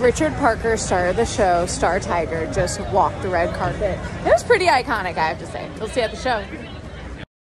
Richard Parker, star of the show, Star Tiger, just walked the red carpet. It was pretty iconic, I have to say. We'll see you at the show.